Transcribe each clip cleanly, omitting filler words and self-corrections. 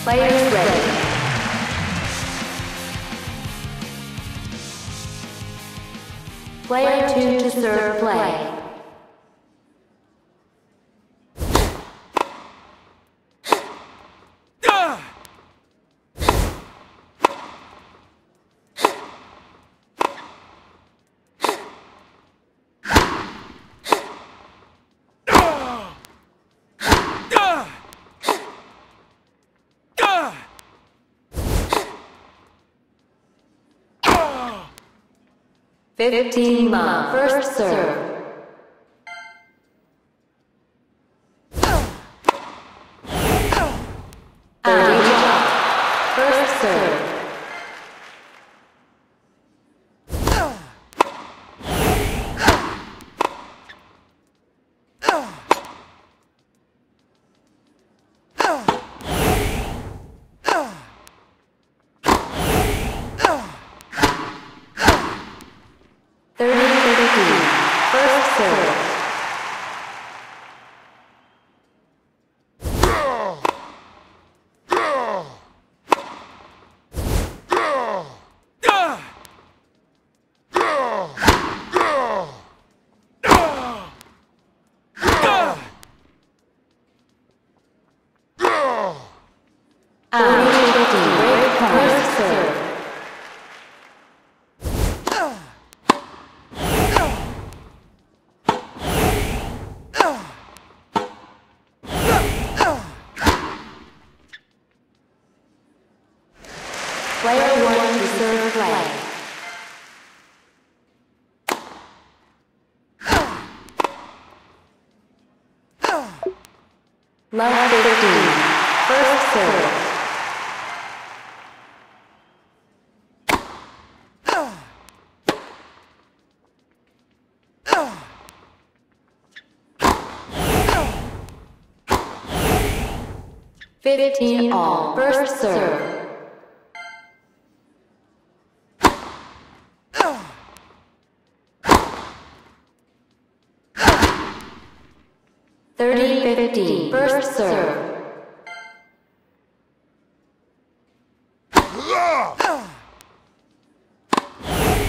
Players ready. Player 2 to serve play. Fifteen love, first serve. 30 love, first serve. 30-15, first serve. 30-15, break point, first serve. 1 to serve play. Love 15, first serve. 15 all, first serve. 30-15, first serve.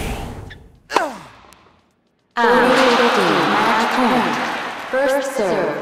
30-15, match point, first serve.